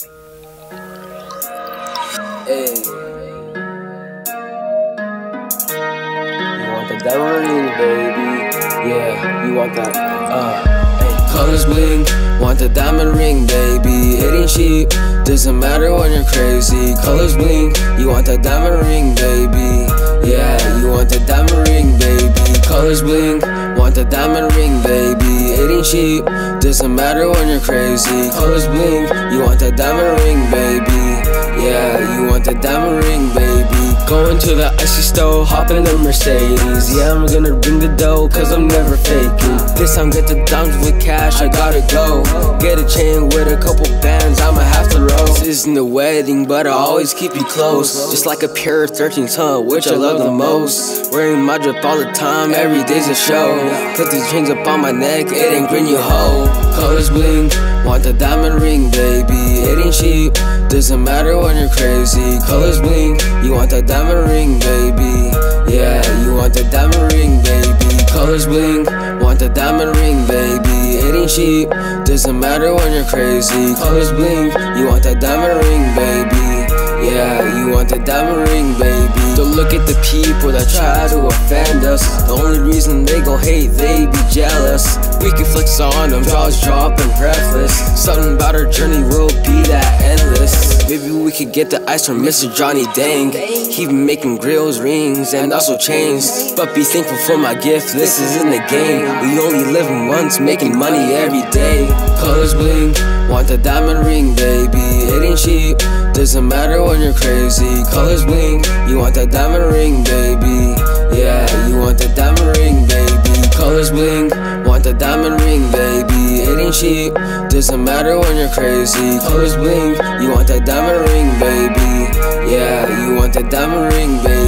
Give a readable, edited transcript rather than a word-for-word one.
Hey, you want the diamond ring, baby? Yeah, you want that? Hey, colors bling, want the diamond ring, baby. It ain't cheap, doesn't matter when you're crazy. Colors bling, you want the diamond ring, baby. Yeah, you want the diamond ring, baby. Colors bling, want the diamond ring, baby. It ain't cheap, doesn't matter when you're crazy. Colors bling, you want the diamond ring, baby. Yeah, you want the diamond ring, baby. Going to the icy stove, hop in the Mercedes. Yeah, I'm gonna bring the dough, cause I'm never faking. This time get the diamonds with cash, I gotta go. Get a chain with a couple bands, I'ma have to roll. This isn't a wedding, but I always keep you close. Just like a pair of 13s, which I love the most. Wearing my drip all the time, every day's a show. Put the chains up on my neck, it ain't green, you hoe. Colors bling, want the diamond ring, baby. It ain't cheap, doesn't matter when you're crazy. Colors bling, you want that diamond ring, baby. Yeah, you want the diamond ring, baby. Colors bling, want the diamond ring, baby. It ain't cheap, doesn't matter when you're crazy. Colors bling, you want that diamond ring, baby. Yeah, you want the diamond ring, baby. Don't look at the people that try to offend us. The only reason they gon' hate, they be jealous. We can flex on them, jaws dropping breathless. Something about our journey will be that endless. Maybe we could get the ice from Mr. Johnny Dang. He been making grills, rings, and also chains. But be thankful for my gift, this isn't a game. We only live once, making money every day. Colors bling, want the diamond ring, baby. It ain't cheap, doesn't matter when you're crazy. Colors bling, you want that diamond ring, baby. Yeah, you want the diamond ring, baby. Colors bling, want the diamond ring, baby. It ain't cheap, doesn't matter when you're crazy. Colors bling, you want that diamond ring, baby. Yeah, you want the diamond ring, baby.